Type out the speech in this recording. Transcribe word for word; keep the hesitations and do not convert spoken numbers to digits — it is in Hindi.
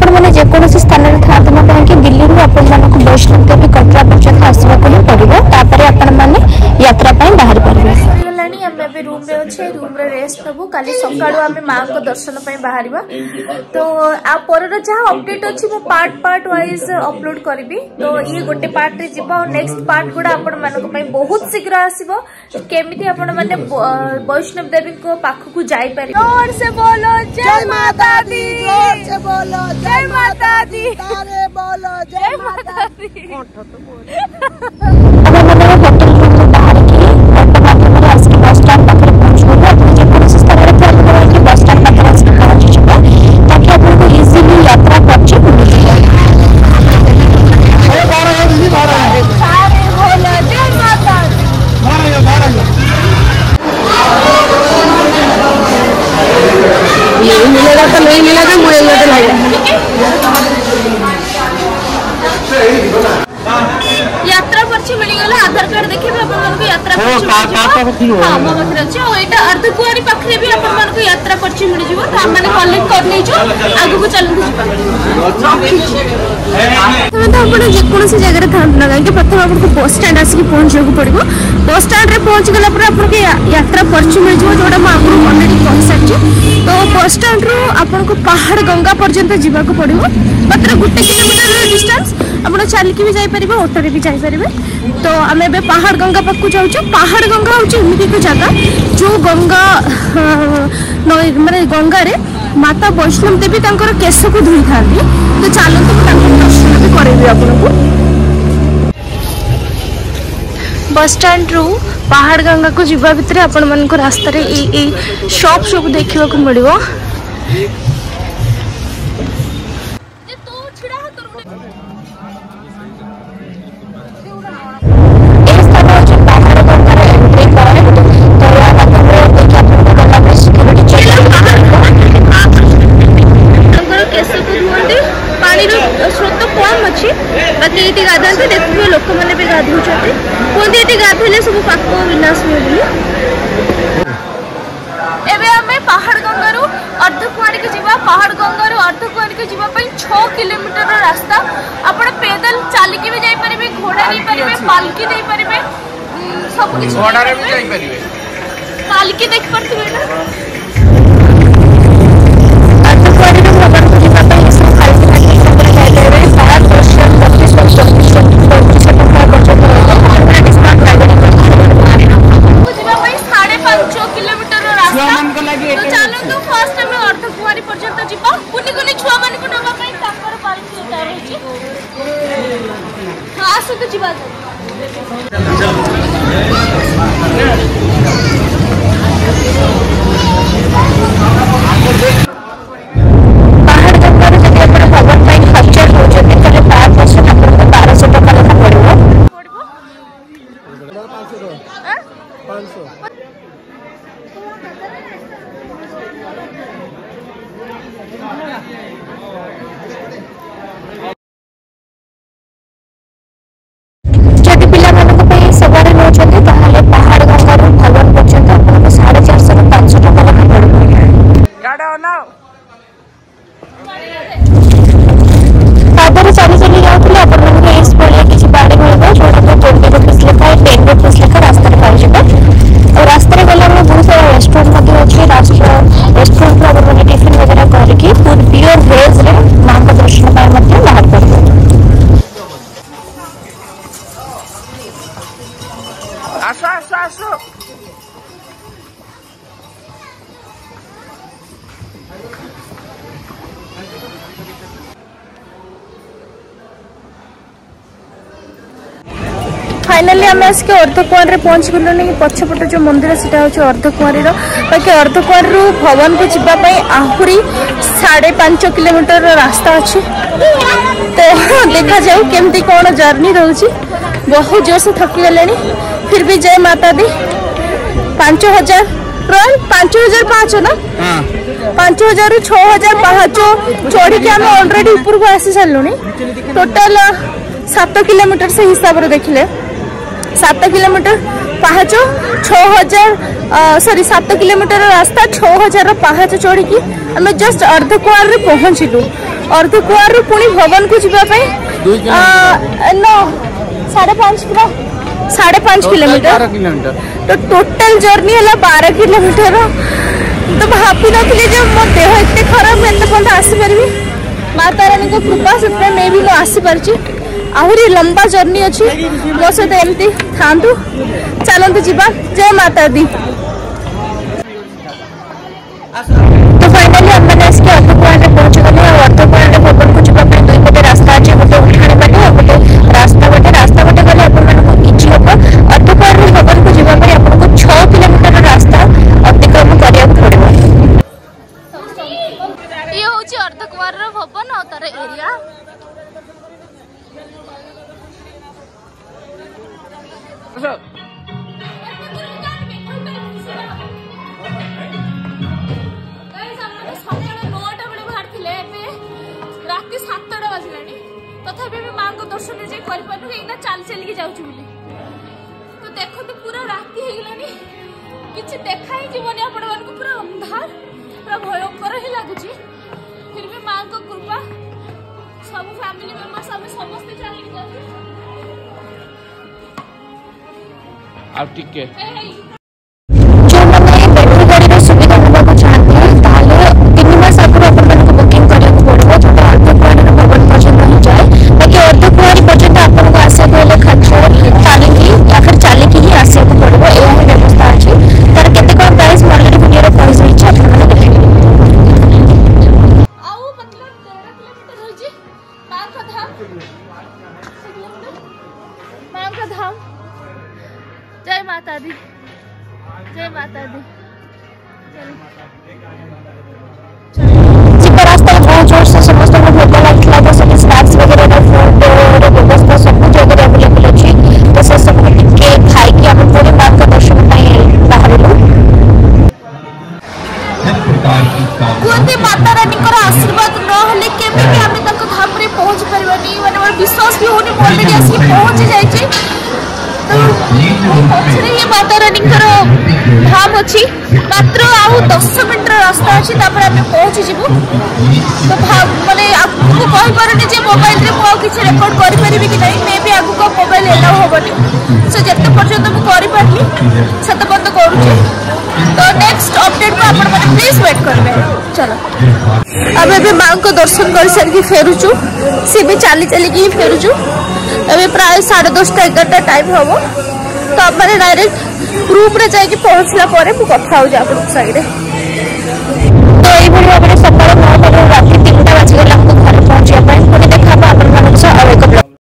आपण मैंने जेकोसी स्थान में था कहीं दिल्ली रू आपण मानक वैष्णव देवी कटरा पर्यटन आसवाक ही पड़ो तापर आपण मैंने यात्रा बाहर पारे रूम रे अच्छे रूम रे रेस्ट नबू काली सकाळु आमे मां को दर्शन पई बाहरिबा तो आ परर जहा अपडेट अछि मो पार्ट पार्ट वाइज अपलोड करबी तो ये गोटे पार्ट रे जिबा और नेक्स्ट पार्ट गुडा आपण मानक पई बहुत शीघ्र आसीबो केमिति आपण माने वैष्णव देवी को पाख को जाई पारि जोर से बोलो जय माता दी जोर से बोलो जय माता दी तारे बोलो जय माता दी अब मैंने होटल रूम बाहर की बस स्टैंड पाखे पहुंचूंगा जेकोसी स्थान में फोन करें कि बस स्टैंड पाखे पहुंच जाए ताकि आपको इजीली यात्रा पर्ची मिल जाए। नहीं मिलेगा तो नहीं मिलेगा मिलेगा तो नहीं। यात्रा पर्ची मिलगला आधार कार्ड देखिबे अपन मन को यात्रा पर्ची हां मो पाखरे अछि ओ एटा अर्धकुआरी पाखरे भी अपन मन को यात्रा पर्ची मिल जिवो त हम माने कलेक्ट कर नै जो आगु को चलू जिबा तो अपन जे कोनसी जगह रे थान ना कि प्रथम अपन को बस स्टैंड आसी के पहुंचे को पड़िबो बस स्टैंड रे पहुंच गला पर अपन के यात्रा पर्ची मिल जिवो जोडा मा आगु ऑलरेडी कह सच्ची तो बस स्टैंड रो अपन को पहाड़ गंगा पर्यंत जिबा को पड़िबो मात्र गुटे किलोमीटर डिस्टेंस अपन चल के भी जाई परिबो ऑटो रे भी जाई परिबे तो आमे बे पहाड़ गंगा पाक को जाउछ पहाड़ गंगा होची एमिति को जगह जो गंगा माने गंगा रे माता वैष्णव देवी तांकर केश को धुई थांती तो चलो तो तांकर दर्शन भी करेबी आपन को बस स्टैंड रू पहाड़ गंगा को जीवा भितर आपण मन को रास्ता रे ए ए शॉप सब देखिबा को मिलिबो बाकी ये गाधे देखिए लोक मैंने भी गाधु कहते ये गाधेले सब पाक विनाश हुए बोली पहाड़ गंगारू अर्धकुआरी के जीवा पहाड़ गंगारू अर्धकुआरी के जीवा छह किलोमीटर रास्ता आपण पैदल चलिकी भी जाई परिबे घोड़ा नहीं परिबे पालकी नहीं परिबे सब कुछ घोड़ा रे भी जाई परिबे पालकी देख परथिबे ना अर्धकुआरी में भगवान को जीवा पई सब खाली खाली सब जाई रे सारा दर्शन बत्तीस बत्तीस बत्तीस पर्यंत रहलो डिस्काउंट जीवा पई साढ़े पाँच किलोमीटर रास्ता तो चलो तो फर्स्ट में अर्धकुआरी पर्यंत जीवा कुनी कुनी छुआ मन को नबा पई ताकर पालकी उतार होची हां आसु तो जीवा पहाड़ गंगा रे जदि अपन भगवान पई खर्चा हो जति तले पाँच वर्ष अपन को बारह सौ टका लेखा पड़िबो पड़िबो पाँच सौ हां पाँच सौ जदि पिला मन को पई सवारी न होचते ताहाले पहाड़ गंगा रो भगवान पर्यंत अपन को साढ़े चार सौ पाँच सौ टका लेखा पड़िबो गाड़ा ना पादर चली चली जाउथले अपन मन को इस पड़े किछि बाड़ी मिलबो छोटा तो ट्वेंटी रुपीस लेखा टेन रुपीस लेखा रास्ता रे पाइ जेबो और रास्ता रे गला में बहुत सारा रेस्टोरेंट मध्ये अछि रास्ता रेस्टोरेंट रो अपन टिफिन वगैरह करके फूड प्योर वेज रे मां को दर्शन पाए मध्ये बाहर पड़बो आसो आसो आसो फाइनाली आम आसिक अर्धकुआर रे पहुंच गलु नहीं पछपट जो मंदिर से अर्धकुआरी बाकी अर्धकुआरी भवन को जावाई आहरी साढ़े पांच किलोमीटर रास्ता अच्छी तो देखा जाऊ केमती कौन जर्नी रोचे बहुत जोर से थकी गले फिर भी जय माता दी पांच हजार ट्रेन पांच हजार पाँच ना पांच हजार छह हजार पाँच चढ़ी के आम अलरेडी ऊपर को आसी सारूँ टोटाल सात किलोमीटर से हिसाब से देखिले सात किलोमीटर पाहाच छह हजार सॉरी सात किलोमीटर रास्ता छह हजार पाहाच चढ़ी आम जस्ट अर्धकुआर रे पहुँचलु अर्धकुआर पुणी भवन को जावाई न साढ़े पाँच किलो साढ़े पाँच किलोमीटर तो टोटल जर्नी है बारह किलोमीटर। तो भावी नी मो देह एत खराब एत आसीपारि माता रानी को कृपा से मैं भी आसीपारी आहरी लंबा जर्नी अच्छी मो सहित एमती था चलते जीवा जय माता दी। तो फाइनली आम मैंने अर्धकुआर पहुंच गले अर्धकुआर भवन को जावाई दुई पटे रास्ता अच्छे गोटे उठाणी बाटे और गोटे रास्ता बाटे रास्ता बाटे गले आपको हम अर्धकुआर भवन को जावाई आपको छह किलोमीटर रास्ता अतिक्रम करिया पड़ो। ये हूँ अर्धकुआर भवन और तार एरिया राति सातटा बाजिला तथापि माँ को दर्शन कर चल चलिए जाऊँ तो देखो तो पूरा राति होगलानी किसी देखा ही जीवन आपण मान पूरा अंधार पूरा भयंकर ही लगुच फिर भी माँ को कृपा सब फैमिली मेंबर्स हम समस्त चलिए जाऊ आ टिके जो मैंने बैटरी गाड़ी सुविधा होगा चाहते हैं ताले तीन मास आगु अपन बुकिंग करने पड़ो जो अर्धकुआर भवन पर्यटन ही जाए बाकी अर्धकुआर पर्यटन आपको आसा गले खर्च चलिकी या फिर चलिकी ही आसा पड़ो यह व्यवस्था अच्छी तार केते कौन प्राइस ऑलरेडी वीडियो कहि जाइछ आपन देखिए आउ मतलब तेरह किलोमीटर हो जी मां का धाम मां का धाम। जय माता दी जय माता दी। रास्ता बहुत जोर से समस्त भोग लगा तो सब स्नैक्स वगैरह फूड व्यवस्था सब कुछ अगर अवेलेबल अच्छी तो से सब टिके खाई कि हम पूरे मां का दर्शन बाहर कहते माता रानी आशीर्वाद नहले केमी आम धाम रे पहुंच पार्बानी माने विश्वास भी होनी ऑलरेडी आसी पहुंच जाइए तो ये माता रानी धाम अच्छी मात्र आउ दस मिनट रास्ता अच्छी आम पहुंची जीवु तो माने आपको कही पारे जे मोबाइल रे मु किसी रेकर्ड करि परिबि कि नहीं मे भी आगु मोबाइल एलाउ होबनी सो जते पर्यंत मु करि पारली सेते पर्यंत करूची तो नेक्स्ट अपडेट को आपण माने प्लीज वेट करबे। चलो अब एबे मां को दर्शन कर सारी फेरुचु सी भी चली चली की फेरुचु अभी प्राय साढ़े दसटा एगारटा टाइम हम तो आप डायरेक्ट ग्रुप रे जाके पहुंचला परे मु कथा हो जा आपन साइड तो एई भली भाबरे सकाळ नौ बजे